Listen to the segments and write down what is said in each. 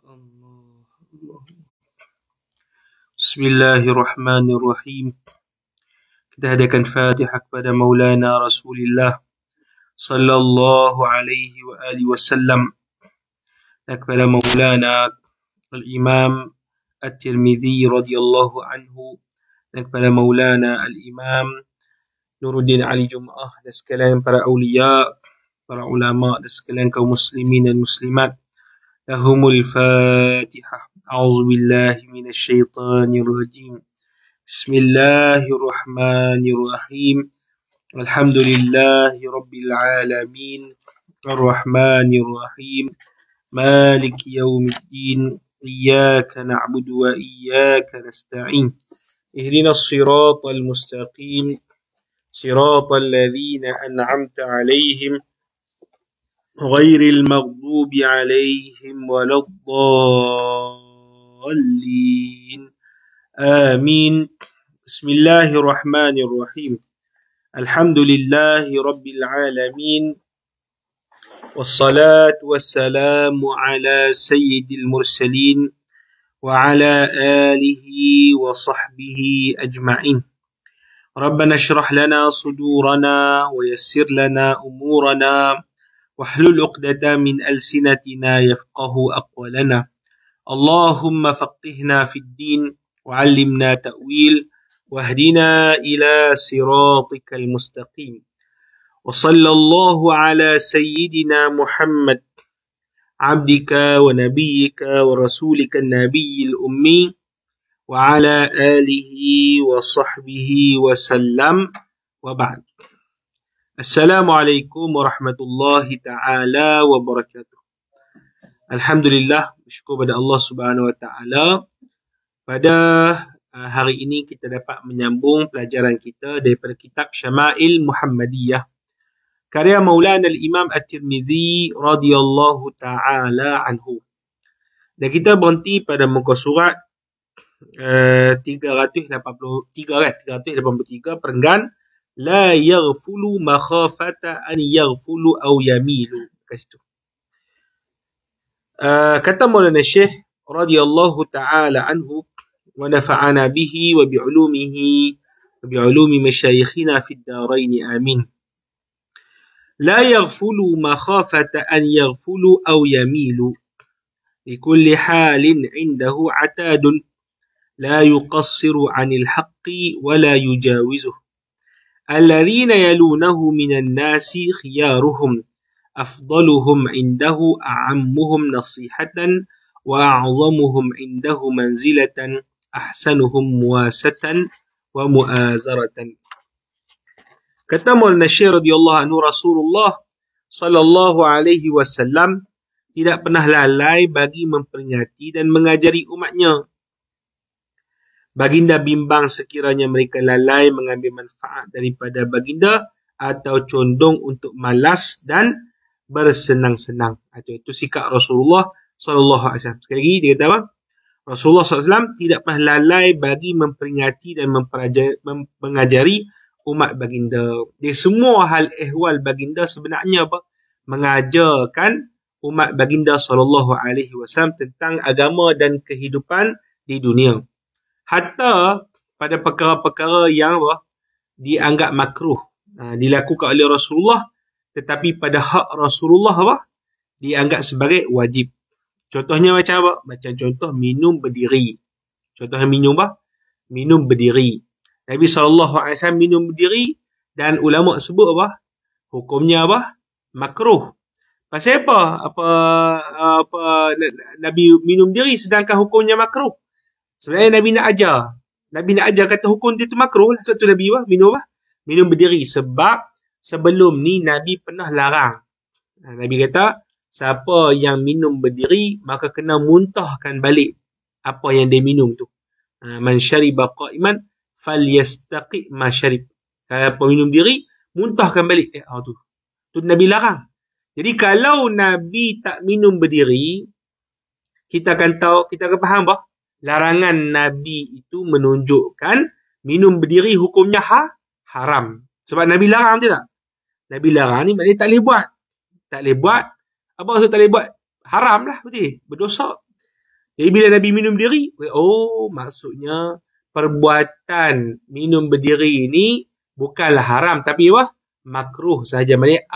Allah, Allah. Bismillahirrahmanirrahim. Kita hadiahkan Fatihah kepada Maulana Rasulullah sallallahu alaihi wa alihi wasallam dan kepada Maulana Al-Imam At-Tirmidzi radhiyallahu anhu dan kepada Maulana Al-Imam Nuruddin Ali Jum'ah dan sekalian para awliya, para ulama dan sekalian kaum muslimin dan muslimat. Lahumul Fatihah. A'udzu billahi minasy syaithanir rajim. Bismillahirrahmanirrahim. Alhamdulillahi rabbil alamin. Arrahmanir rahim. Maliki yaumiddin. Iyyaka na'budu wa iyyaka nasta'in. Ihdinas siratal mustaqim. Siratal ladzina an'amta 'alaihim غير المغضوب عليهم ولا الضالين آمين. بسم الله الرحمن الرحيم. الحمد لله رب العالمين والصلاة والسلام على سيد المرسلين وعلى آله وصحبه أجمعين. ربنا اشرح لنا صدورنا ويسر لنا أمورنا واحلل عقدة من ألسنتنا يفقه أقوالنا. اللهم فقهنا في الدين وعلمنا تأويل واهدنا إلى صراطك المستقيم. وصلى الله على سيدنا محمد عبدك ونبيك ورسولك النبي الأمي وعلى آله وصحبه وسلم وبعد. Assalamualaikum warahmatullahi ta'ala wabarakatuh. Alhamdulillah, bersyukur pada Allah Subhanahu wa ta'ala. Pada hari ini kita dapat menyambung pelajaran kita daripada kitab Syama'il Muhammadiyah karya Maulana Al-Imam At-Tirmidzi radhiyallahu ta'ala anhu. Dan kita berhenti pada muka surat 383 perenggan La yaghfulu makhafata an yaghfulu aw yamilu. Kat situ. Kata Maulana Syekh radhiyallahu ta'ala anhu wa nafa'ana bihi wa bi'ulumihi wa bi'ulumi masyayikhina fid darain amin. La yaghfulu makhafata an yaghfulu aw yamilu. Likulli halin indahu atadun la yuqassiru 'anil haqqi wa la yujawizuhu. الذين يلونه من الناس خيارهم أفضلهم عنده أعمهم نصيحة وأعظمهم عنده منزلة أحسنهم مواسة ومؤازرة. Kata Maulana Syekh radhiyallahu anhu, Rasulullah sallallahu alaihi wasallam tidak pernah lalai bagi memperingati dan mengajari umatnya. Baginda bimbang sekiranya mereka lalai mengambil manfaat daripada baginda atau condong untuk malas dan bersenang-senang. Itu sikap Rasulullah sallallahu alaihi wasallam. Sekali lagi dia kata apa? Rasulullah sallallahu alaihi wasallam tidak pernah lalai bagi memperingati dan mengajari umat baginda. Di semua hal ehwal baginda sebenarnya apa? Mengajarkan umat baginda sallallahu alaihi wasallam tentang agama dan kehidupan di dunia. Hatta pada perkara-perkara yang dianggap makruh dilakukan oleh Rasulullah, tetapi pada hak Rasulullah dianggap sebagai wajib. Contohnya macam apa? Macam contoh minum berdiri. Contohnya minum berdiri. Nabi SAW minum berdiri dan ulama sebut hukumnya makruh. Pasal apa? Nabi minum berdiri sedangkan hukumnya makruh? Sebenarnya Nabi nak ajar kata hukum dia tu makruh lah. Sebab tu Nabi minum berdiri. Sebab sebelum ni Nabi pernah larang. Nabi kata siapa yang minum berdiri maka kena muntahkan balik apa yang dia minum tu. Man syariba qa'iman falyastaqi ma syarib. Kalau apa minum diri muntahkan balik. Tu Nabi larang. Jadi kalau Nabi tak minum berdiri, kita akan faham larangan Nabi itu menunjukkan minum berdiri hukumnya haram. Sebab Nabi larang tidak? Nabi larang ni maknanya tak boleh buat. Tak boleh buat. Apa maksud tak boleh buat? Haram lah berarti. Berdosa. Jadi bila Nabi minum berdiri, oh maksudnya perbuatan minum berdiri ini bukanlah haram, tapi apa? Makruh sahaja. Maksudnya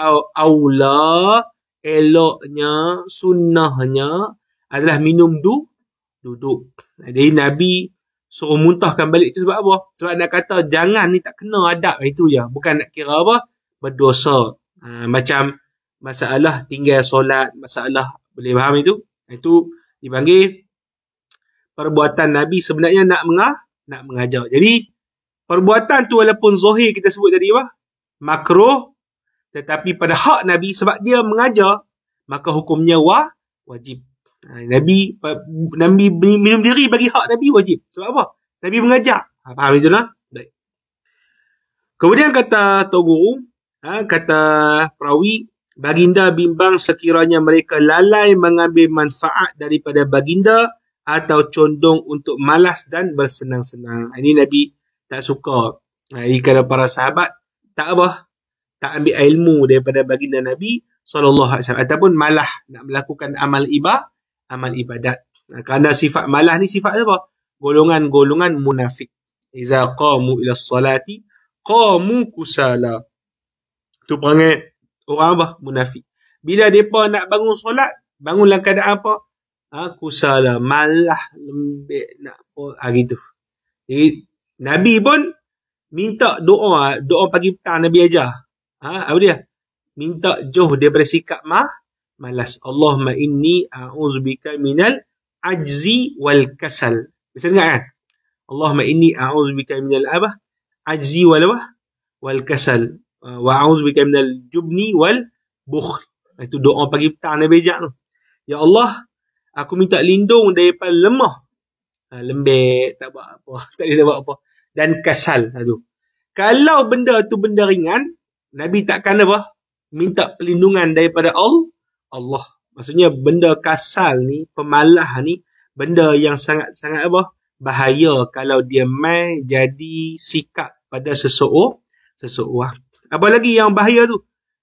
aula, eloknya, sunnahnya adalah minum duduk. Jadi Nabi suruh muntahkan balik itu sebab apa? Sebab nak kata jangan ni tak kena adab, itu je. Bukan nak kira apa? Berdosa. Macam masalah tinggal solat, masalah, boleh faham itu? Itu dipanggil perbuatan Nabi sebenarnya nak mengajar. Jadi perbuatan tu walaupun zahir kita sebut tadi apa? Makruh, tetapi pada hak Nabi sebab dia mengajar, maka hukumnya wajib. Nabi minum diri bagi hak Nabi wajib. Sebab apa? Nabi mengajar. Faham itu lah? Baik. Kemudian kata Tok Guru, kata perawi, baginda bimbang sekiranya mereka lalai mengambil manfaat daripada baginda atau condong untuk malas dan bersenang-senang. Ini Nabi tak suka. Jadi kalau para sahabat tak ambil ilmu daripada baginda Nabi SAW, ataupun malah nak melakukan amal ibadat. Kerana sifat malah ni sifat apa? Golongan-golongan munafik. Iza qamu ila salati qamu kusala. Tu perangai orang apa? Munafik. Bila mereka nak bangun solat, bangunlah keadaan apa? Kusala, malah, lembek, nak apa, gitu. Jadi Nabi pun minta doa pagi petang Nabi ajar. Apa dia? Minta jauh daripada sikap malas. Allahumma inni a'udzubika minal ajzi wal kasal. Bisa dengar kan? Allahumma inni a'udzubika minal ajzi wal kasal. Wa a'udzubika minal jubni wal bukhl. Itu doa pagi petang Nabi ajar tu. Ya Allah, aku minta lindung daripada lemah, lembek, tak buat apa, tak boleh buat apa, dan kasal tu. Kalau benda tu benda ringan, Nabi takkan apa? Minta perlindungan daripada Allah. Maksudnya benda kasal ni, pemalah ni, benda yang sangat-sangat apa? Bahaya kalau dia mai jadi sikap pada seseorang. Apa lagi yang bahaya tu?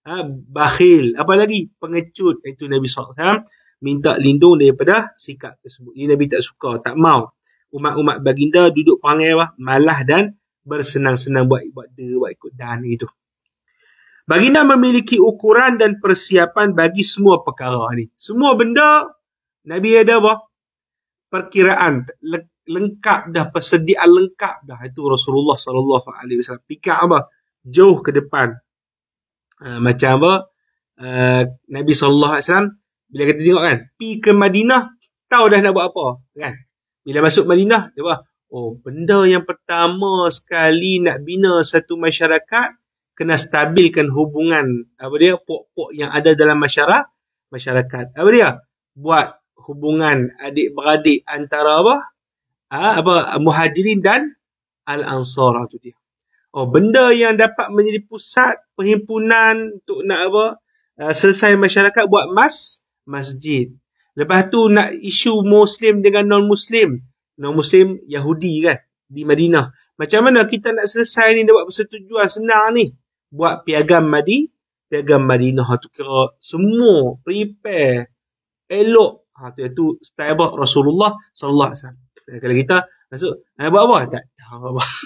Bakhil. Apa lagi? Pengecut. Itu Nabi SAW minta lindung daripada sikap tersebut. Ini Nabi tak suka, tak mau. Umat-umat baginda duduk perangai apa? Malah dan bersenang-senang buat ikut dan gitu. Baginda memiliki ukuran dan persiapan bagi semua perkara ni. Semua benda Nabi ada apa? Perkiraan lengkap dah, persediaan lengkap dah. Itu Rasulullah SAW. Fikir apa? Jauh ke depan. Macam apa? Nabi SAW bila kita tengok kan, pergi ke Madinah, tahu dah nak buat apa kan. Bila masuk Madinah, dia buat, benda yang pertama sekali nak bina satu masyarakat, kena stabilkan hubungan pok-pok yang ada dalam masyarakat. Apa dia? Buat hubungan adik-beradik antara Muhajirin dan Al-Ansar. Itu dia. Benda yang dapat menjadi pusat perhimpunan untuk nak selesai masyarakat, buat masjid. Lepas tu nak isu Muslim dengan non-Muslim Yahudi kan di Madinah. Macam mana kita nak selesai ni, nak buat persetujuan senang ni? Buat piagam Madinah tu, kira semua prepare elok. Itu style Rasulullah SAW. Kalau kita masuk buat apa? Tak tahu apa.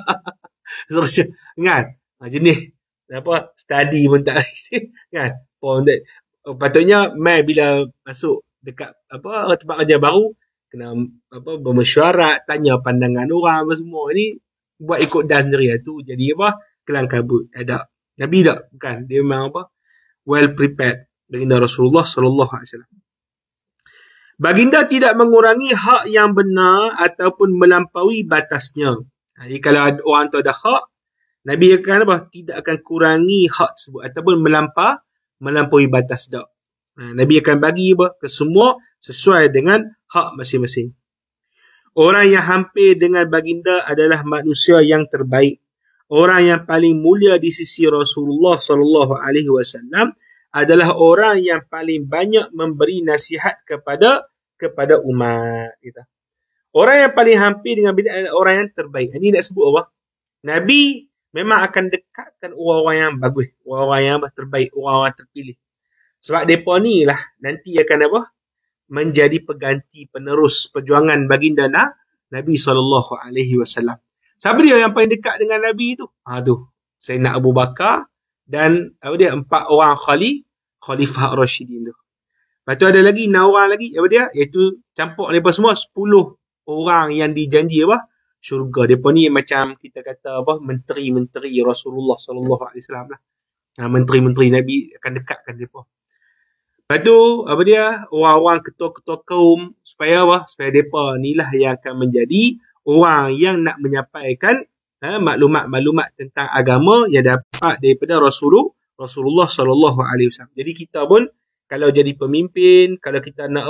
Kan? Jenis study pun tak kan? Patutnya bila masuk dekat tempat kerja baru, kena bermesyuarat, tanya pandangan orang semua. Ini buat ikut dan sendiri tu jadi kelang kabut. Ada Nabi tak, bukan, dia memang well prepared. Baginda Rasulullah SAW. Baginda tidak mengurangi hak yang benar ataupun melampaui batasnya. Jadi kalau orang tu ada hak, Nabi akan tidak akan kurangi hak tersebut ataupun melampaui batas dak. Nabi akan bagi ke semua sesuai dengan hak masing-masing. Orang yang hampir dengan baginda adalah manusia yang terbaik. Orang yang paling mulia di sisi Rasulullah SAW adalah orang yang paling banyak memberi nasihat kepada umat kita. Orang yang paling hampir dengan baginda adalah orang yang terbaik. Ini nak sebut apa? Nabi memang akan dekatkan orang-orang yang bagus, orang-orang yang terbaik, orang-orang terpilih. Sebab mereka ni lah nanti akan menjadi pengganti penerus perjuangan baginda Nabi SAW. Siapa dia yang paling dekat dengan Nabi tu? Tu Sayyidina Abu Bakar dan empat orang Khalifah Rashidin tu. Lepas tu ada lagi 6 orang lagi iaitu campur mereka semua 10 orang yang dijanji syurga. Depa ni macam kita kata menteri-menteri Rasulullah sallallahu alaihi wasallam lah. Menteri-menteri Nabi akan dekatkan depa. Lepas tu orang-orang ketua-ketua kaum supaya depa ni lah yang akan menjadi orang yang nak menyampaikan maklumat-maklumat tentang agama yang dapat daripada Rasulullah sallallahu alaihi wasallam. Jadi kita pun kalau jadi pemimpin, kalau kita nak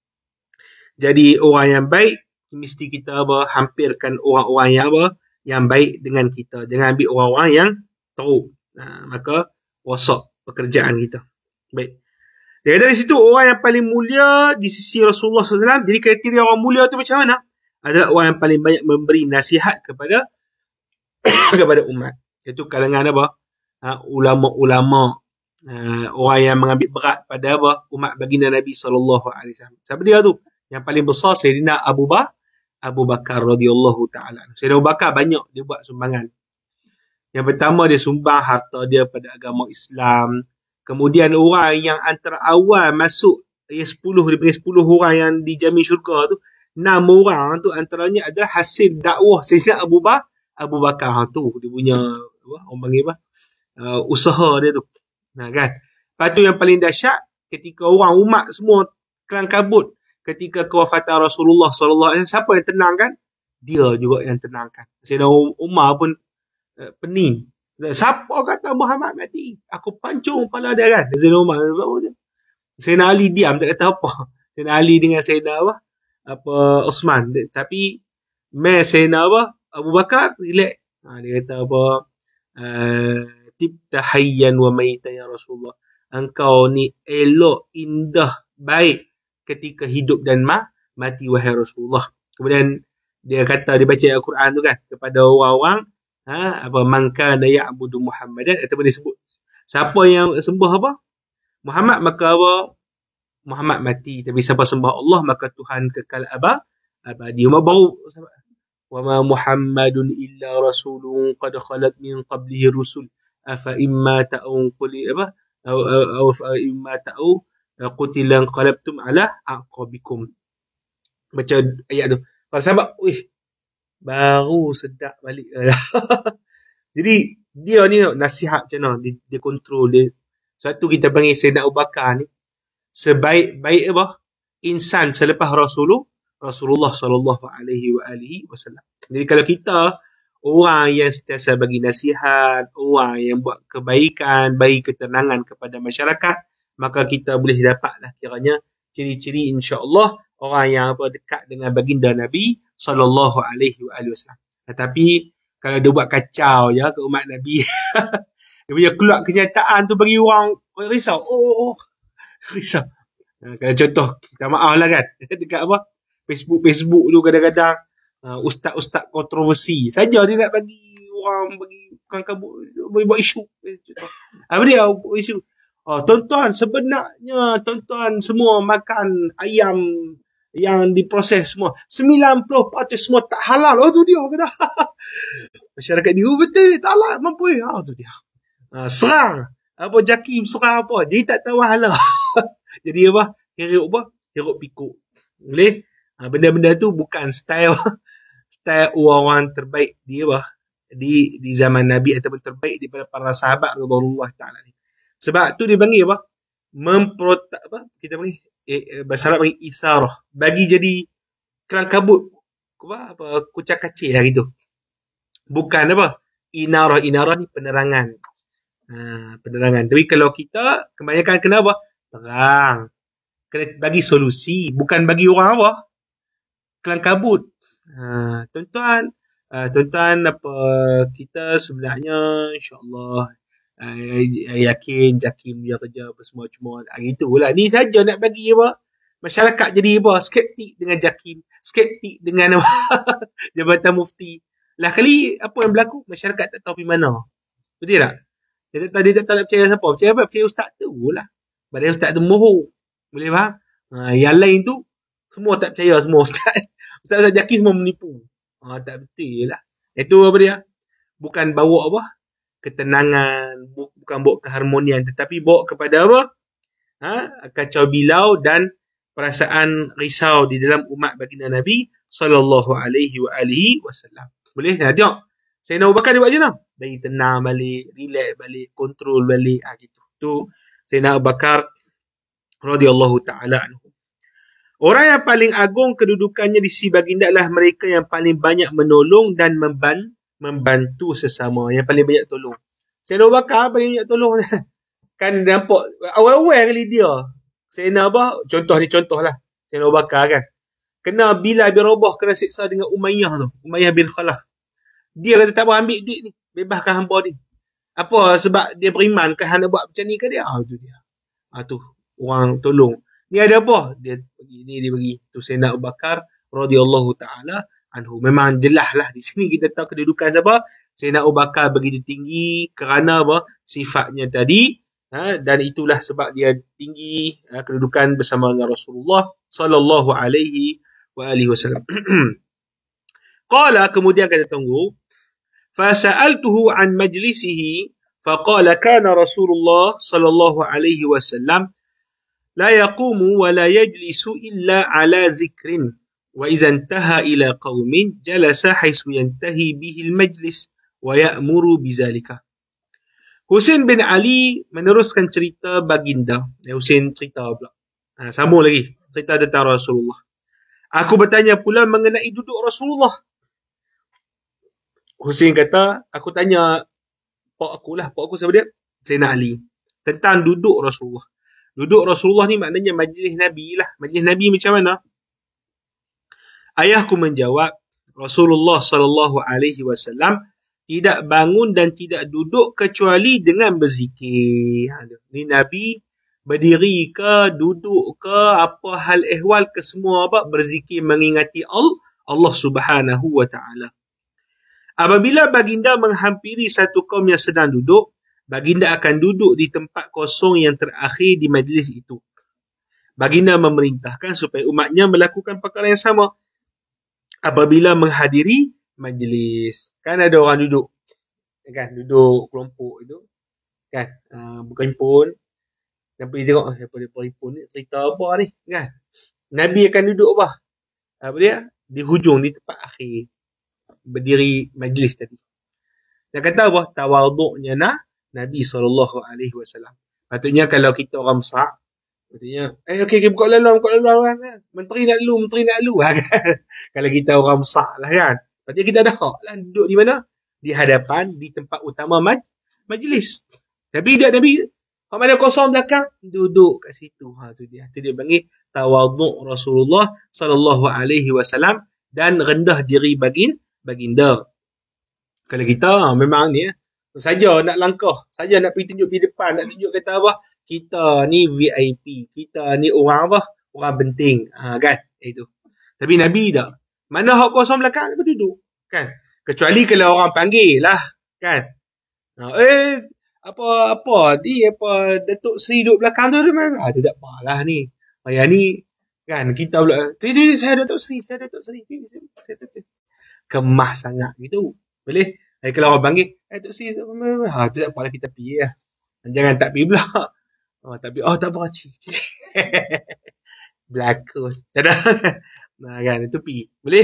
jadi orang yang baik, mesti kita hampirkan orang-orang yang baik dengan kita. Jangan ambil orang-orang yang teruk. Maka rosak pekerjaan kita. Baik. Dari situ orang yang paling mulia di sisi Rasulullah SAW. Jadi kriteria orang mulia tu macam mana? Adalah orang yang paling banyak memberi nasihat kepada kepada umat. Itu kalangan ulama-ulama, orang yang mengambil berat pada umat baginda Nabi SAW. Siapa dia tu? Yang paling besar Sayyidina Abu Bakar radhiyallahu ta'ala. Sayyidina Abu Bakar banyak dia buat sumbangan. Yang pertama dia sumbang harta dia pada agama Islam. Kemudian orang yang antara awal masuk 10 daripada 10 orang yang dijamin syurga tu, 6 orang tu antaranya adalah hasil dakwah Sayyidina Abu Bakar tu. Dia punya orang panggil usaha dia tu. Kan? Lepas tu yang paling dahsyat ketika orang umat semua kelang kabut ketika kewafatan Rasulullah SAW, siapa yang tenangkan? Dia juga yang tenangkan. Sayyidina Umar pun pening. Siapa kata Muhammad mati? Aku pancung kepala dia kan. Sayyidina Umar. Sayyidina Ali diam, tak kata apa. Sayyidina Ali dengan Sayyidina Osman. Tapi Sayyidina Abu Bakar relax. Dia kata tibta hayyan wa maitan ya Rasulullah. Engkau ni elok, indah, baik ketika hidup dan mati wahai Rasulullah. Kemudian dia kata, dia baca Al-Quran tu kan kepada orang-orang man kana ya'budu Muhammadan, ataupun dia sebut siapa yang sembah Muhammad, maka Muhammad mati. Tapi siapa sembah Allah, maka Tuhan kekal abadi. Baru wa ma Muhammadun illa rasulun qad khalat min qablihi rusul afa imma ta'u imma ta'u qutilan qalabtum ala aqabikum. Baca ayat tu. Kalau sahabat, baru sedap balik. Jadi dia ni nasihat macam mana, dia kontrol dia. Sebab tu kita panggil Sayyidina Abu Bakar ni sebaik-baik insan selepas Rasulullah sallallahu alaihi wasallam. Jadi kalau kita orang yang sentiasa bagi nasihat, orang yang buat kebaikan, bagi ketenangan kepada masyarakat, maka kita boleh dapatlah kiranya ciri-ciri insya-Allah orang yang dekat dengan baginda Nabi sallallahu alaihi wasallam. Tetapi kalau dia buat kacau je ke umat Nabi, dia punya keluar kenyataan tu bagi orang risau. Risau. Kalau contoh, kita maaf lah kan, dekat Facebook tu kadang-kadang ustaz-ustaz kontroversi saja dia nak bagi orang bukan kabut buat isu. Apa dia isu? Tuan-tuan, sebenarnya tuan-tuan semua makan ayam yang diproses semua 90% semua tak halal. Tu dia kata. Masyarakat dia betul tak halal, mampu tu dia. Serang Jakim serang dia tak tahu halal. Jadi hiruk pikuk. Boleh? Benda-benda tu bukan style orang-orang terbaik dia di zaman Nabi ataupun terbaik daripada para sahabat radhiyallahu taala ni. Sebab tu dia panggil kita panggil bahasa Arab panggil isarah, bagi jadi kelang kabut kucak kacir lah gitu. Bukan inarah ni penerangan. Penerangan. Tapi kalau kita kebanyakan kena terang. Kena bagi solusi, bukan bagi orang kelang kabut. Tuan-tuan, kita sebenarnya insya-Allah yakin Jakim dia kerja apa semua, cuma itulah ni saja nak bagi masyarakat jadi skeptik dengan Jakim, skeptik dengan Jabatan Mufti. Lah kali apa yang berlaku, masyarakat tak tahu pergi mana. Betul tak? Dia tak tahu nak percaya siapa. Percaya ustaz tu lah. Padahal ustaz tu mohon. Boleh faham? Yang lain tu semua tak percaya semua ustaz. Ustaz Zaki semua menipu. Tak betul lah. Itu apa dia? Bukan bawa apa? Ketenangan, bukan bawa keharmonian, tetapi bawa kepada apa? Kacau bilau dan perasaan risau di dalam umat baginda Nabi sallallahu alaihi wasallam. Boleh? Tengok. Sayyidina Abu Bakar dia buat macam mana? Bagi tenang balik, relax balik, kontrol balik, gitu. Tu Sayyidina Abu Bakar radhiyallahu taala anhu. Orang yang paling agung kedudukannya di sisi baginda adalah mereka yang paling banyak menolong dan membantu sesama, yang paling banyak tolong. Sayyidina Abu Bakar paling banyak tolong. Kan nampak awal-awal kali dia. Sayyidina Abu, contoh lah. Sayyidina Abu Bakar kan. Kena Bilal bin Rabah kena siksa dengan Umayyah tu. Umayyah bin Khalaf. Dia kata tak apa, ambil duit ni. Bebaskan hamba ni. Apa? Sebab dia beriman kan hang nak buat macam ni ke dia? Itu dia. Tu orang tolong. Ni ada apa? Dia bagi ni, dia bagi. Tu Sayyidina Abu Bakar radhiyallahu taala anhu. Memang jelas lah di sini kita tahu kedudukan siapa? Sayyidina Abu Bakar begitu tinggi kerana apa? Sifatnya tadi. Dan itulah sebab dia tinggi kedudukan bersama dengan Rasulullah sallallahu alaihi wasallam. Qala, kemudian kata tunggu, fasa'altuhu an majlisihi faqala kana Rasulullah sallallahu alaihi wasallam la yaqumu wa la yajlisu illa ala zikrin wa idza intaha ila qaumin jalasa haitsu yantahi bihi al-majlis wa ya'muru bizalika. Husain bin Ali meneruskan cerita baginda. Husain cerita pula. Sambung lagi. Cerita tentang Rasulullah. Aku bertanya pula mengenai duduk Rasulullah. Husain kata, aku tanya pak aku lah. Pak aku siapa dia? Sayyidina Ali. Tentang duduk Rasulullah. Duduk Rasulullah ni maknanya majlis Nabi lah. Majlis Nabi macam mana? Ayahku menjawab, Rasulullah sallallahu alaihi wasallam tidak bangun dan tidak duduk kecuali dengan berzikir. Ni Nabi berdiri ke, duduk ke, apa hal ehwal ke, semua apa? Berzikir mengingati Allah subhanahu wa ta'ala. Apabila baginda menghampiri satu kaum yang sedang duduk, baginda akan duduk di tempat kosong yang terakhir di majlis itu. Baginda memerintahkan supaya umatnya melakukan perkara yang sama apabila menghadiri majlis. Kan ada orang duduk. Kan duduk kelompok itu. Kan berhimpun. Dan pergi tengok daripada berhimpun ni cerita apa ni, kan? Nabi akan duduk apa? Apa dia? Di hujung, di tempat akhir. Berdiri majlis tadi. Dia kata apa? Tawaduknya Nabi SAW. Patutnya kalau kita orang besar, patutnya, okey, buka lalu kan? Menteri nak lalu. Kalau kita orang besar lah kan. Patutnya kita ada hak lah duduk di mana? Di hadapan, di tempat utama majlis. Tapi tidak Nabi, kalau mana kosong belakang, duduk kat situ. Tu dia. Tu dia panggil tawaduk Rasulullah sallallahu alaihi wasallam dan rendah diri baginda. Kalau kita memang ni saja nak langkah, saja nak pergi tunjuk di depan, nak tunjuk kata apa? Kita ni VIP, kita ni orang apa? Orang penting. Kan? Itu. Tapi Nabi tak. Mana hak kosong belakang, dia duduk. Kan? Kecuali kalau orang panggil lah. Kan? Apa Datuk Seri duduk belakang tu mana? Tu tak apalah ni. Yang ni kan kita pula. Saya Datuk Seri. Kemas sangat gitu. Boleh? Kalau orang panggil, Datuk Seri, tu tak apalah kita pergi lah. Jangan tak pergi pula. Tak pergi. Tak apa, cik. Berlakon. Tak ada. Kan, itu pergi. Boleh?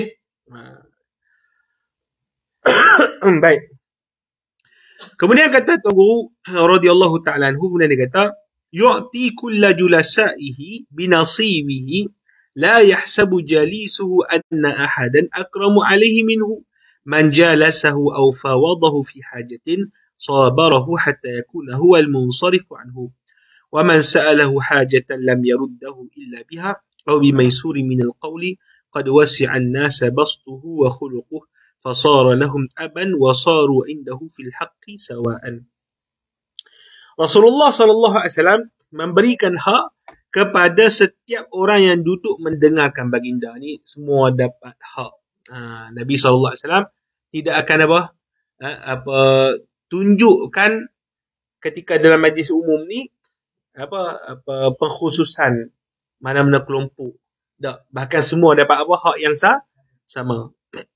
Baik. Kemudian kata Guru radhiyallahu ta'ala anhu, kemudian dia kata, yu'ti kulla julasaihi binasibihi la yahsabu jalisuhu anna ahadan akramu alaihi minhu man jalasahu aw fawadahu fi hajatin sabarahu hatta yakuna huwa al-munsarifu anhu wa man sa'alahu hajatan lam yaruddahu illa biha aw bimaysuri min al-qawli qad wasi'a an-nasa bastuhu wa khuluquhu fasara lahum aban wa saru indahu fil haqqi sawa'an. Rasulullah sallallahu alaihi wasallam memberikan hak kepada setiap orang yang duduk mendengarkan baginda. Ni semua dapat hak. Nabi sallallahu alaihi wasallam tidak akan tunjukkan ketika dalam majlis umum ni pengkhususan mana-mana kelompok. Tak, bahkan semua dapat apa? Hak yang sama.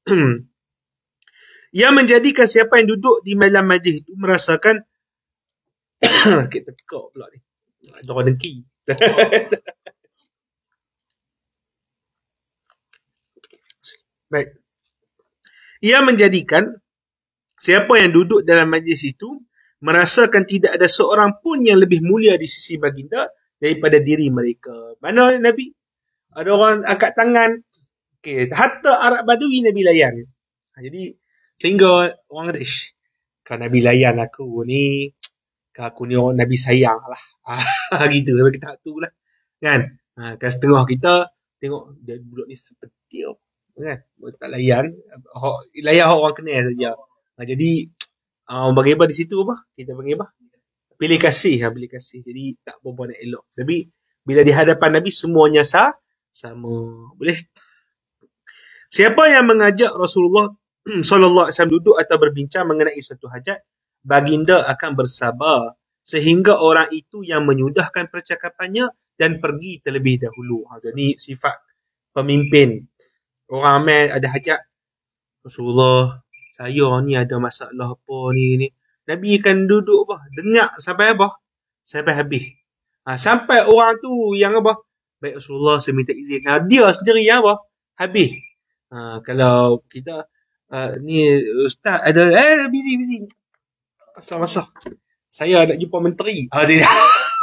Yang menjadikan siapa yang duduk di dalam majlis itu merasakan kita tekak pula ni. Ada orang dengki. Baik. Ia menjadikan siapa yang duduk dalam majlis itu merasakan tidak ada seorang pun yang lebih mulia di sisi baginda daripada diri mereka. Mana Nabi? Ada orang angkat tangan. Okay. Hatta Arab Badui Nabi layan. Jadi sehingga orang kata, kalau Nabi layan aku ni, kalau aku ni orang Nabi sayang lah. Gitu. Sampai kita tu lah. Kan? Kan setengah kita tengok dia budak ni seperti apa. Kan? Tak layan. Layan orang kenal saja. Jadi orang bagi apa di situ apa? Kita bagi apa? Pilih kasih. Jadi tak apa-apa nak elok. Tapi bila di hadapan Nabi semuanya sama. Boleh? Siapa yang mengajak Rasulullah sallallahu alaihi wasallam duduk atau berbincang mengenai suatu hajat, baginda akan bersabar sehingga orang itu yang menyudahkan percakapannya dan pergi terlebih dahulu. Jadi sifat pemimpin. Orang ramai ada hajat. Rasulullah, saya ni ada masalah apa ni. Nabi akan duduk apa? Dengar sampai apa? Sampai habis. Sampai orang tu yang apa? Baik Rasulullah, saya minta izin. Dia sendiri yang apa? Habis. Kalau kita ni ustaz ada busy. Masa. Saya nak jumpa menteri. Tidak.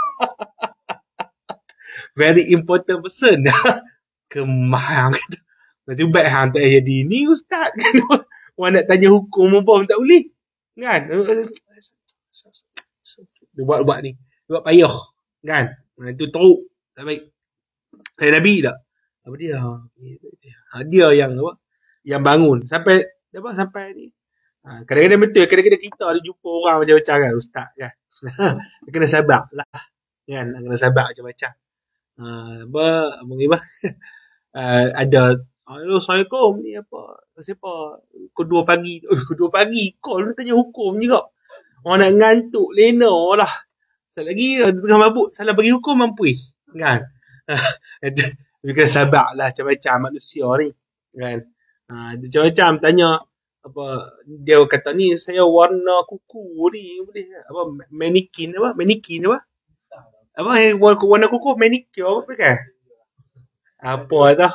Very important person. Kemahang kata. Nanti baik hang tak jadi ni ustaz. Orang nak tanya hukum apa tak boleh. Kan? Dia buat ni. Dia buat payah. Kan? Itu teruk. Tak baik. Nabi tak? Apa dia? Dia yang apa? Yang bangun. Sampai ni. Kadang-kadang betul. Kadang-kadang kita ada jumpa orang macam-macam kan. Ustaz kan. Dia kena sabar lah. Kan? Kena sabar macam-macam. Ada Assalamualaikum ni apa? Siapa? Kedua pagi. Call tanya hukum juga. Orang nak ngantuk lena lah. Sekali lagi tengah mabuk salah bagi hukum mampu kan. Dia kena sabar lah macam-macam manusia ni kan. Macam-macam tanya apa dia kata ni saya warna kuku ni boleh apa manikin apa warna kuku manicure apa kan? Apa dah.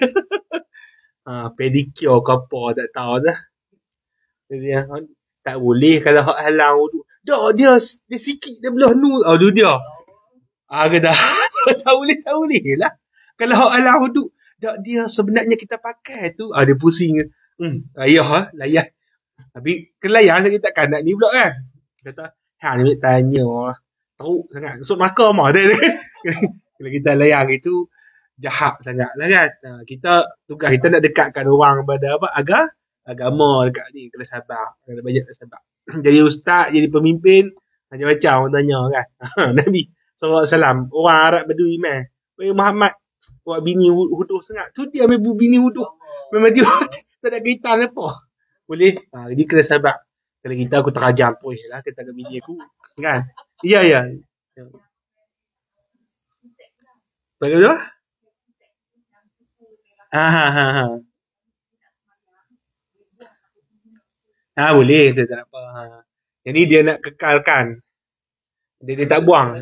Pedicure ke apa tak tahu dah. Jadi tak boleh kalau hak halang wuduk. Dia sikit dia belah nu. Tu dia. Kata tak boleh lah. Kalau hak halang wuduk, dia sebenarnya kita pakai tu. Dia pusing. Ayah layan. Tapi kelayan kita takkan nak ni pula kan. Kata hang ni tanya teruk sangat. Masuk makam kalau kita layan itu jahat sangat lah kan. Tugas kita nak dekatkan orang pada apa agama dekat ni. Kena sabar. Kena banyak sabar. Jadi ustaz, jadi pemimpin, macam-macam orang tanya kan. Nabi SAW, orang Arab Badui meh. Muhammad, buat bini huduh sangat. Tu dia ambil bini huduh. Memang dia tak ada kaitan apa. Boleh? Jadi kena sabar. Kalau kita aku terajam tu lah. Kata kat bini aku. Kan? Ya. Bagaimana? Boleh, dia tak apa. Yang ni dia nak kekalkan. Dia tak buang.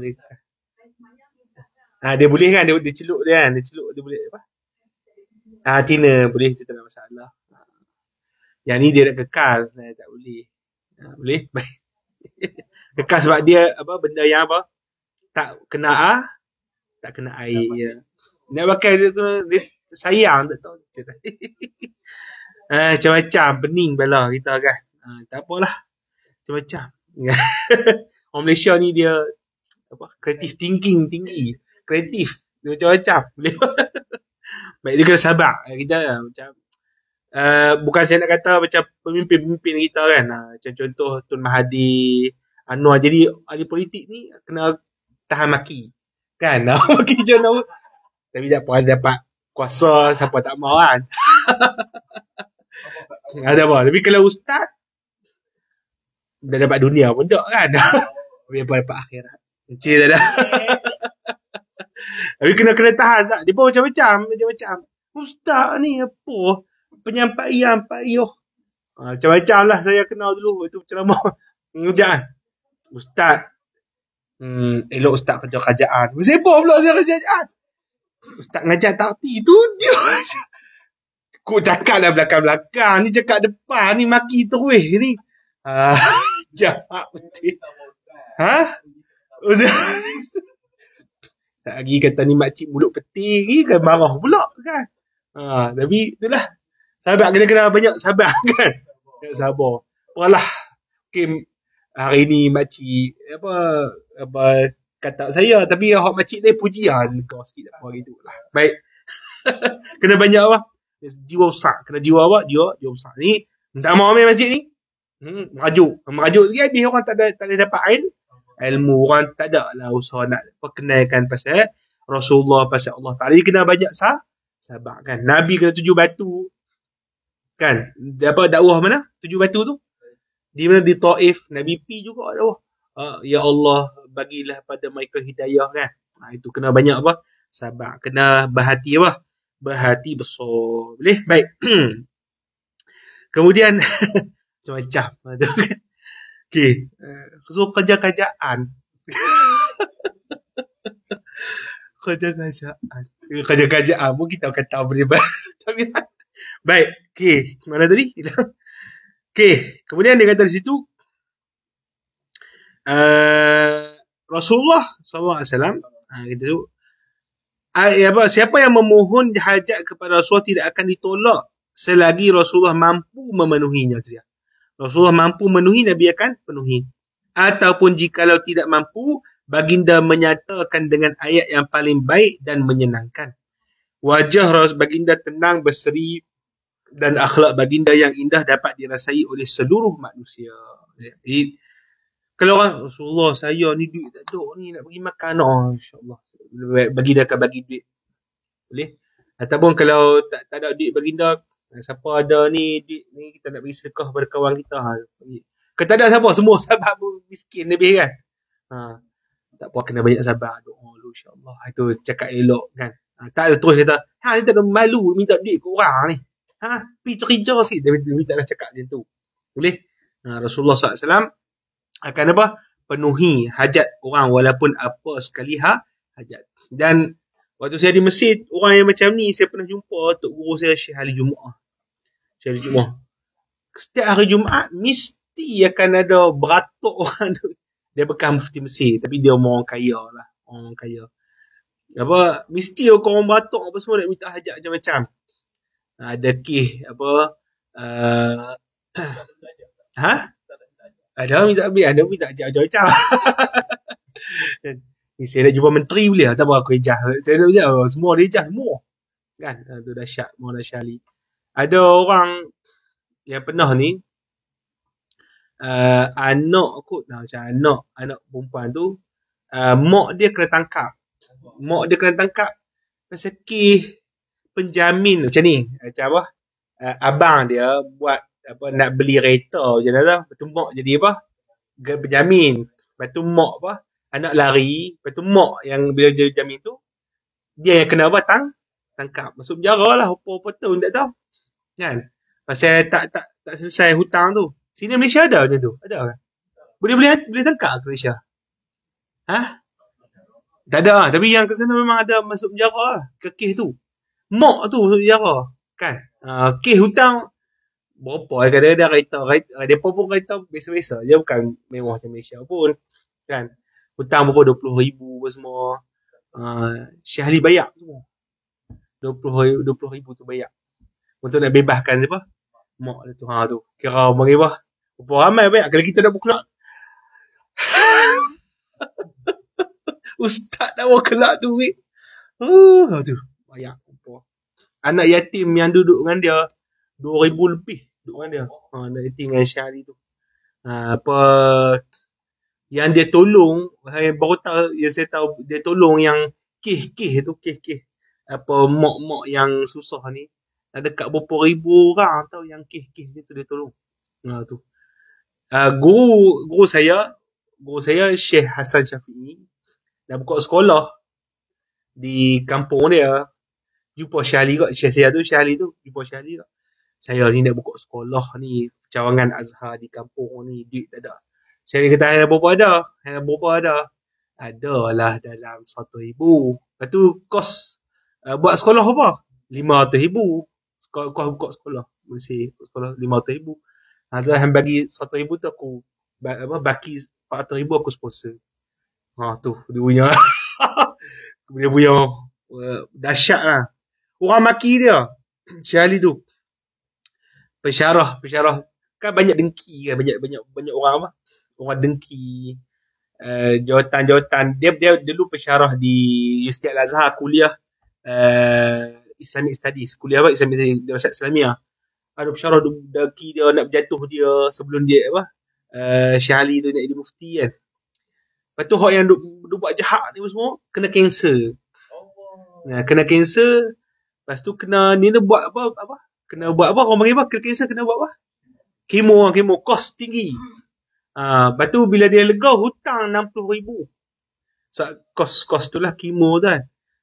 Dia boleh kan, dia celuk dia kan. Dia boleh apa? Tina boleh, dia tak ada masalah. Yang ni dia nak kekal, tak boleh. Boleh? Kekal sebab dia apa benda yang apa? Tak kena air. Ya. Nak pakai dia sayang tak tahu. Macam-macam pening bala kita kan. Tak apalah. Macam-macam. Orang Malaysia ni dia apa? Creative thinking tinggi. Kreatif. Dia macam-macam. Boleh. Baik dia kena sabar. Kita macam bukan saya nak kata macam pemimpin-pemimpin kita kan. Macam contoh Tun Mahathir, Anwar. Jadi ahli politik ni kena tahan maki. Kan? Maki macam tapi tak apa, dapat kuasa siapa tak mau kan. Ada apa? Tapi kalau ustaz dah dapat dunia pun tak kan. Tapi apa dapat akhirat. Encik tak ada. Tapi kena tahan Zat. Dia pun macam-macam. Ustaz ni apa? Penyampaian Pak Yoh. Macam-macam lah saya kenal dulu. Itu ceramah. Jangan. Ustaz. Elok Ustaz kerja kerajaan. Sibuk pula saya kerajaan. Ustaz ngajar takti tu dia. Kau cakap lah belakang-belakang. Ni cakap depan. Ni maki terus ni. Jahat betul. Tak lagi kata ni makcik mulut peti ni kan marah pula kan. Tapi itulah. Sahabat kena banyak sabar kan. Banyak sabar. Apalah. Okay, hari ni makcik apa kata saya tapi hak makcik ni pujian kau sikit apa gitu lah. Baik. Kena banyak apa? Jiwa besar. Kena jiwa apa? Jiwa besar. Ni minta maaf masjid ni. Merajuk sikit habis orang tak ada dapat ilmu orang tak ada lah usaha nak perkenalkan pasal Rasulullah, pasal Allah Ta'ala. Dia kena banyak sabar kan. Nabi kena 7 batu kan. Apa dakwah mana? 7 batu tu. Di mana di Taif. Nabi pi juga dakwah. Ya Allah bagilah pada mereka hidayah kan. Itu kena banyak apa? Sabar. Kena berhati apa? Berhati besar. Boleh? Baik. Kemudian macam-macam. Okay. So, kerja-kerjaan. Kerja-kerjaan pun kita akan tahu beri. Baik. Okay. Mana tadi? Okay. Kemudian dia kata di situ. Rasulullah SAW. Kata tu. Siapa yang memohon hajat kepada Rasulullah tidak akan ditolak selagi Rasulullah mampu memenuhinya. Rasulullah mampu memenuhi, Nabi akan penuhi. Ataupun jikalau tidak mampu, baginda menyatakan dengan ayat yang paling baik dan menyenangkan. Wajah baginda tenang, berseri dan akhlak baginda yang indah dapat dirasai oleh seluruh manusia. Jadi, kalau orang Rasulullah saya ni duit tak ada ni nak pergi makan, insyaAllah baginda akan bagi duit. Boleh? Ataupun kalau tak ada duit baginda, siapa ada ni duit ni kita nak bagi sedekah pada kawan kita. Kalau tak ada siapa, semua sahabat pun miskin lebih kan. Tak apa, kena banyak sabar. Doa dulu insyaAllah. Itu cakap elok kan. Tak ada terus kata, ni tak ada malu minta duit ke orang ni. Pergi cerita sikit. Dia tak nak cakap macam tu. Boleh? Rasulullah SAW akan apa? Penuhi hajat orang walaupun apa sekali hajat. Dan waktu saya di masjid, orang yang macam ni saya pernah jumpa Tok Guru saya Syekh Ali Jumaah. Setiap hari Jumaat mesti akan ada beratuk orang tu. Dia bukan mufti Mesir tapi dia orang kaya lah. Orang kaya. Apa mesti orang beratuk apa semua nak minta hajat macam-macam. Ada kih apa ada minta habis, ada minta hajat macam-macam. Ni saya nak jumpa menteri boleh tak apa aku ejah. Saya nak ejah semua dia ejah semua. Kan tu dahsyat Maulana Syali. Ada orang yang pernah ni anak kot macam anak perempuan tu mak dia kena tangkap. Pasal kes penjamin macam ni. Macam apa? Abang dia buat apa nak beli kereta macam mana tu. Lepas tu mak jadi apa? Penjamin. Lepas tu mak apa? Anak lari. Lepas tu mak yang bila jadi penjamin tu dia yang kena apa? Tangkap. Masuk penjara lah. Apa tahun tak tahu. Kan? Pasal tak selesai hutang tu. Sini Malaysia ada macam tu? Ada kan? Boleh tangkap ke Malaysia? Tak ada. Tapi yang ke sana memang ada masuk penjara lah. Ke kes tu. Mak tu masuk penjara. Kan? Kes hutang berapa? Kadang-kadang kereta. Dia pun kereta biasa-biasa. Dia bukan mewah macam Malaysia pun. Kan? Hutang berapa? 20,000 apa semua. Syekh Ali bayar semua. 20,000 tu bayar. Untuk nak bebaskan apa? Mak dia tu. Tu. Kira meribah. Berapa ramai bayar. Kalau kita nak berkelak. Ustaz nak berkelak duit. Tu. Bayar. Anak yatim yang duduk dengan dia 2,000 lebih duduk dengan dia. Anak yatim dengan Syekh Ali tu. Apa yang dia tolong, baru tahu yang saya tahu dia tolong yang kes tu, kes apa mak-mak yang susah ni. Ada dekat berapa ribu orang tahu yang kes ni tu dia tolong. Tu. Guru saya Syekh Hasan Syafi'i dah buka sekolah. di kampung dia. Jumpa Syahli kot. Syahli tu. Jumpa Syahli kot. Saya ni nak buka sekolah ni. Cawangan Azhar di kampung ni. Duit tak ada. Syahli kata, ada berapa ada? Adalah dalam 100,000. Lepas tu, kos buat sekolah apa? 500,000. Kau buka sekolah. Mesti sekolah 500,000. Tu yang bagi 100,000 tu aku baki 400,000 aku sponsor. Tu dia punya dahsyat lah. Orang maki dia Syahli tu pensyarah kan banyak dengki kan, banyak orang orang dengki jawatan dia dulu pensyarah di Universiti Al-Azhar, kuliah Islamic Studies, kuliah Islamic Studies Darussalam Islamiah. Ada pensyarah dengki dia nak berjatuh dia sebelum dia Syahli tu nak jadi mufti kan. Lepas tu yang duk buat jahat ni semua kena kanser. Kena kanser. Lepas tu kena ni buat apa? Kena buat apa? Orang panggil apa? Kena kanser kena buat apa? Kemo kos tinggi. Lepas tu bila dia lega hutang 60,000. Sebab kos tu lah kemo tu kan.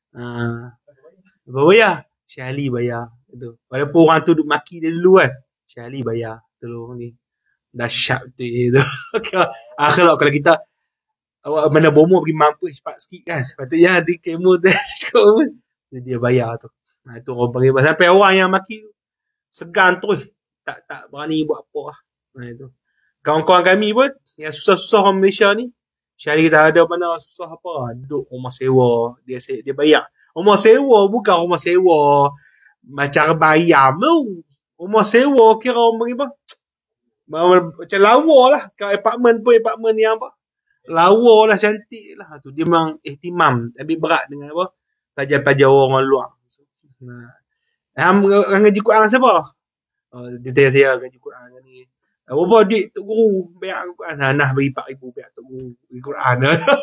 Apa bayar? Syahli bayar. Tu. Walaupun orang tu duk maki dia dulu kan. Syahli bayar. Tolong ni. Dahsyat betul tu. Akhirnya kalau kita awak mana bomo pergi mampu cepat sikit kan. Lepas tu ya di kemo tu cakap apa. Dia bayar tu. Itu orang panggil. Sampai orang yang maki segan terus. Tak berani buat apa lah. Itu. Kawan-kawan kami pun yang susah-susah orang Malaysia ni. Syahli kita ada mana susah apa. Duduk rumah sewa. Dia bayar. Rumah sewa bukan rumah sewa macam bayam tu. Rumah sewa kira orang panggil apa. Macam lawa lah. Kalau apartment yang apa. Lawa lah, cantik lah. Tu dia memang ihtimam. Ambil berat dengan apa. Pelajar-pelajar orang luar. Ngaji Quran siapa? Dia tanya saya ngaji Quran ni. Berapa duit Tok Guru bayar Quran? Nah bagi 4,000 bayar Tok Guru bagi Quran.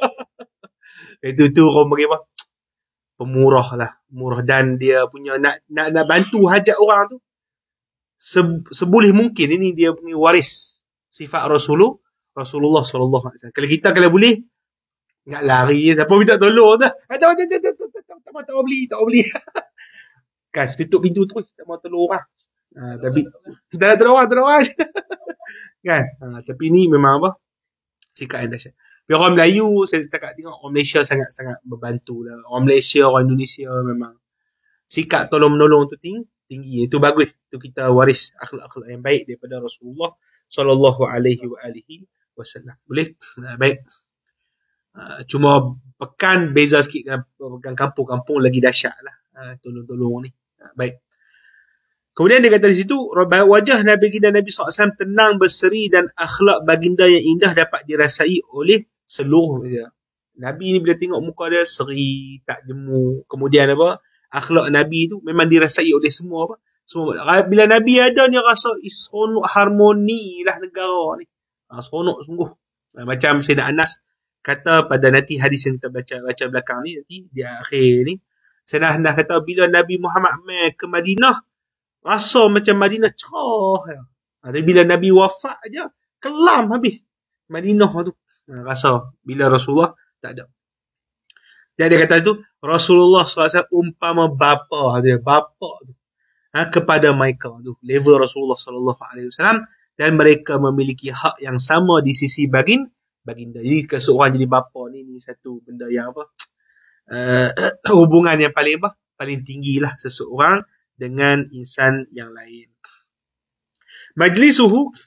Itu orang bagi apa? Pemurah lah. Murah. Dan dia punya nak bantu hajat orang tu. Seboleh mungkin. Ini dia punya waris. Sifat Rasulullah SAW. Kalau kita boleh nak lari, siapa minta tolong dah. Tak beli. Kan tutup pintu terus, tak mau tolong orang. Tapi kita nak tolong orang. Kan? Tapi ni memang apa? Sikap yang dahsyat. Tapi orang Melayu, saya tak tengok orang Malaysia sangat membantu lah. Orang Malaysia, orang Indonesia memang sikap tolong menolong tu tinggi. Itu bagus. Itu kita waris akhlak-akhlak yang baik daripada Rasulullah sallallahu alaihi wasallam. Boleh? Baik. Cuma pekan beza sikit dengan kampung-kampung lagi dahsyat lah. Tolong-tolong ni. Baik. Kemudian dia kata di situ, wajah Nabi kita Nabi SAW tenang, berseri dan akhlak baginda yang indah dapat dirasai oleh seluruh dia. Nabi ni bila tengok muka dia seri, tak jemu. Kemudian apa? Akhlak Nabi tu memang dirasai oleh semua apa? Semua. Bila Nabi ada ni rasa seronok harmoni lah negara ni. Seronok sungguh. Macam Sayyidina Anas kata pada nanti hadis yang kita baca belakang ni nanti di akhir ni. Sayyidina Anas kata bila Nabi Muhammad mai ke Madinah rasa macam Madinah cerah. Tapi bila Nabi wafat aja kelam habis Madinah tu. Rasa bila Rasulullah tak ada. Dan dia kata tu Rasulullah SAW umpama bapa dia, bapa tu. Kepada mereka tu, level Rasulullah SAW, dan mereka memiliki hak yang sama di sisi baginda. Jadi seorang jadi bapa ni satu benda yang apa? Hubungan yang paling tinggi lah seseorang dengan insan yang lain. Majlisu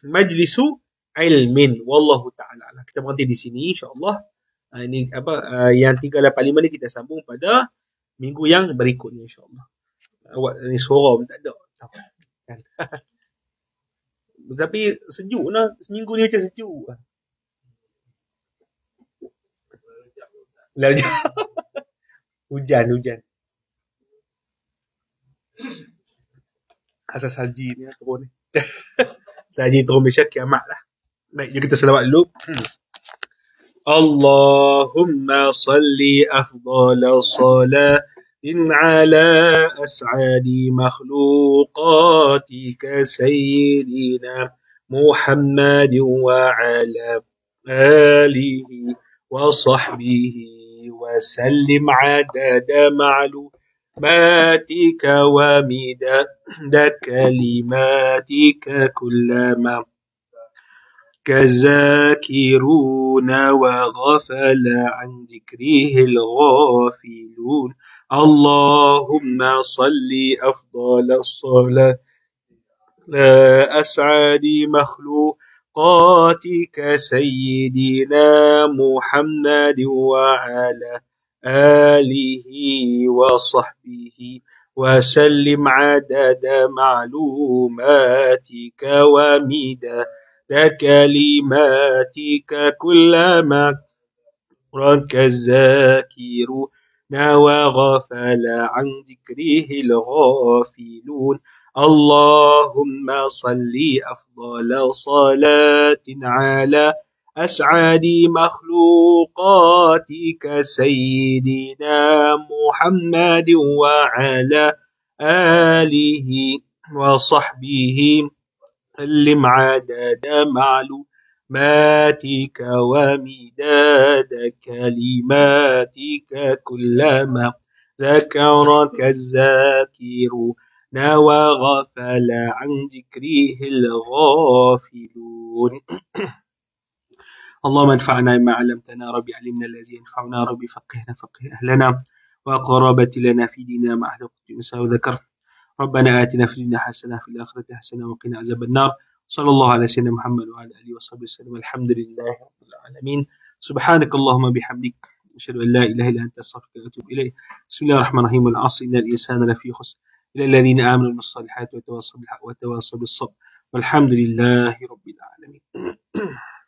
ilmin wallahu ta'ala. Kita berhenti di sini insya-Allah. Ini yang 385 ni kita sambung pada minggu yang berikutnya insya-Allah. Awak ni suara pun tak ada. Kan? Tapi sejuk lah. Seminggu ni macam sejuk. Hujan. Asal salji ni turun ni. Salji turun Malaysia kiamat lah. Baik, jom kita selawat dulu. Allahumma salli afdala salatin ala as'adi makhluqatika sayyidina Muhammadin wa ala alihi wa sahbihi وسلم عدد معلوماتك ومداد كلماتك كلما كالذاكرون وغفل عن ذكره الغافلون. اللهم صل أفضل الصلاة أسعد مخلوقاتك سيدنا محمد وعلى آله وصحبه وسلم عدد معلوماتك ومداد كلماتك كلما الذاكرون وغفل عن ذكره الغافلون. اللهم صل أفضل صلاة على أسعد مخلوقاتك سيدنا محمد وعلى آله وصحبه سلم عدد معلوماتك ومداد كلماتك كلما ذكرك الذاكرون وغفل عن ذكره الغافلون. اللهم انفعنا بما علمتنا ربي، علمنا الذي ينفعنا ربي، فقهنا فقه أهلنا وقرابة لنا في ديننا مع أهل القدس وذكرت. ربنا آتنا في الدنيا حسنة في الآخرة حسنة وقنا عذاب النار. صلى الله على سيدنا محمد وعلى آله وصحبه وسلم. الحمد لله رب العالمين. سبحانك اللهم بحمدك أشهد أن لا إله إلا أنت أستغفرك وأتوب إليك. بسم الله الرحمن الرحيم. والعصر إن الإنسان لفي خسر إلا الذين آمنوا بالصالحات وتواصوا بالحق وتواصوا بالصبر والحمد لله رب العالمين.